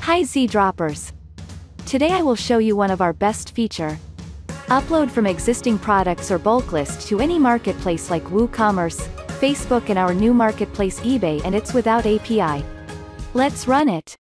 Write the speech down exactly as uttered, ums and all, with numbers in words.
Hi ZeeDroppers. Today I will show you one of our best feature. Upload from existing products or bulk list to any marketplace like Woocommerce, Facebook and our new marketplace eBay, and it's without A P I. Let's run it.